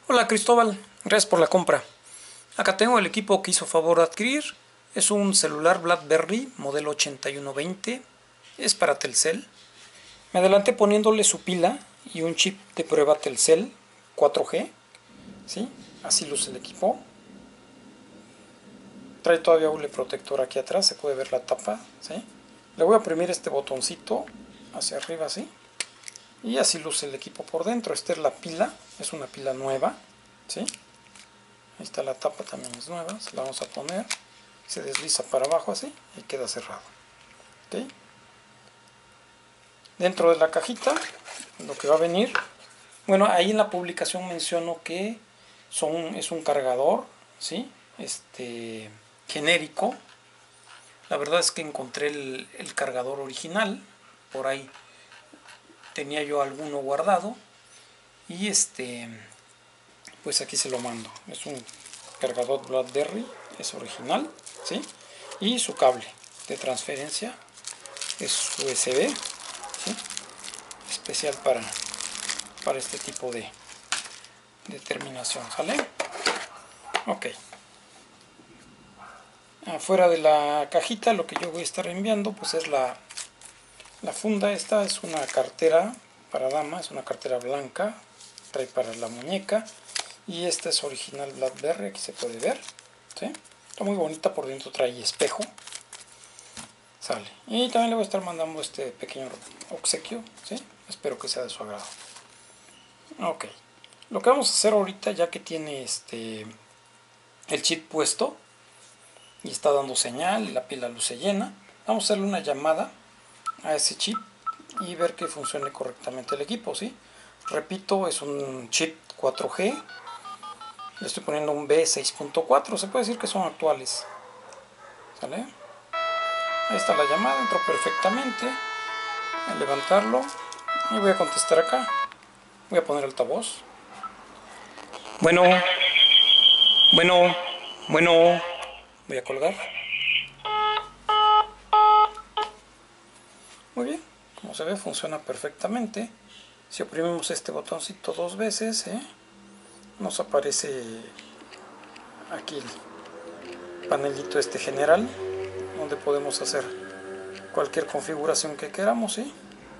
Hola Cristóbal, gracias por la compra. Acá tengo el equipo que hizo favor de adquirir. Es un celular BlackBerry modelo 8120. Es para Telcel. Me adelanté poniéndole su pila y un chip de prueba Telcel 4G. ¿Sí? Así luce el equipo. Trae todavía hule protector aquí atrás, se puede ver la tapa. ¿Sí? Le voy a oprimir este botoncito hacia arriba así. Y así luce el equipo por dentro. Esta es la pila, es una pila nueva. ¿Sí? Ahí está la tapa, también es nueva, se la vamos a poner, se desliza para abajo así y queda cerrado. ¿Okay? Dentro de la cajita, lo que va a venir, bueno, ahí en la publicación menciono que es un cargador, ¿sí? Genérico. La verdad es que encontré el cargador original, por ahí tenía yo alguno guardado y pues aquí se lo mando. Es un cargador BlackBerry, es original, ¿sí? Y su cable de transferencia es USB, ¿sí? Especial para este tipo de terminación, ¿sale? Ok. Afuera de la cajita lo que yo voy a estar enviando pues es la funda. Esta es una cartera para dama, es una cartera blanca, trae para la muñeca. Y esta es original BlackBerry, aquí se puede ver, ¿sí? Está muy bonita, por dentro trae espejo. Sale. Y también le voy a estar mandando este pequeño obsequio, ¿sí? Espero que sea de su agrado. Ok. Lo que vamos a hacer ahorita, ya que tiene el chip puesto y está dando señal y la pila luce llena, vamos a hacerle una llamada a ese chip y ver que funcione correctamente el equipo, ¿sí? Repito, es un chip 4G. Le estoy poniendo un B6.4, se puede decir que son actuales. ¿Sale? Ahí está la llamada, entró perfectamente. Voy a levantarlo y voy a contestar acá. Voy a poner altavoz. Bueno, bueno, bueno. Voy a colgar. Muy bien, como se ve funciona perfectamente. Si oprimimos este botoncito dos veces, nos aparece aquí el panelito general, donde podemos hacer cualquier configuración que queramos, ¿sí?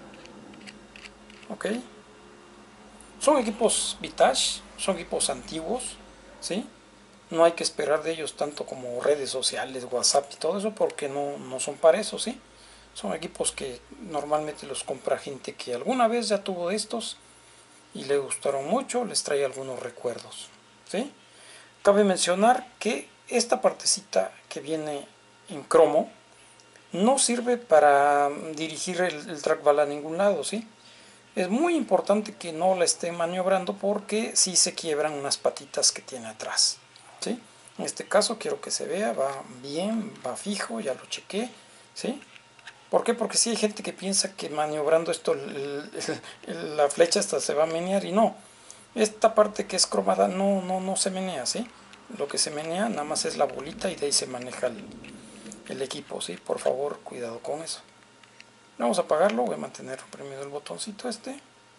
Ok. Son equipos vintage, son equipos antiguos, ¿sí? No hay que esperar de ellos tanto como redes sociales, WhatsApp y todo eso, porque no son para eso, ¿sí? Son equipos que normalmente los compra gente que alguna vez ya tuvo estos y le gustaron mucho, les trae algunos recuerdos, ¿sí? Cabe mencionar que esta partecita que viene en cromo no sirve para dirigir el trackball a ningún lado, ¿sí? Es muy importante que no la esté maniobrando porque si se quiebran unas patitas que tiene atrás, ¿sí? En este caso quiero que se vea, va bien, va fijo, ya lo chequé, ¿sí? ¿Por qué? Porque sí hay gente que piensa que maniobrando esto la flecha hasta se va a menear y no. Esta parte que es cromada no se menea, ¿sí? Lo que se menea nada más es la bolita y de ahí se maneja el equipo, ¿sí? Por favor, cuidado con eso. Vamos a apagarlo, voy a mantener oprimido el botoncito Ahí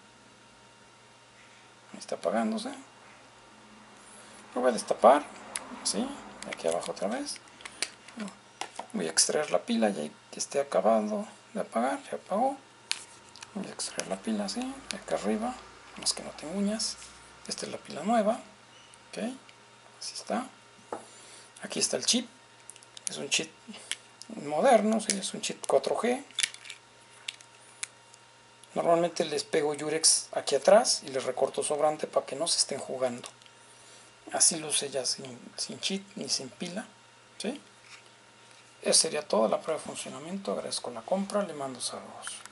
está apagándose. Lo voy a destapar, así, aquí abajo otra vez. Voy a extraer la pila ya que esté acabando de apagar, ya apagó. Voy a extraer la pila así, de acá arriba, más que no tengo uñas. Esta es la pila nueva, ok, así está. Aquí está el chip, es un chip moderno, ¿sí? Es un chip 4G. Normalmente les pego Yurex aquí atrás y les recorto sobrante para que no se estén jugando. Así luce ya sin chip ni sin pila, ¿sí? Eso sería todo, la prueba de funcionamiento. Agradezco la compra, le mando saludos.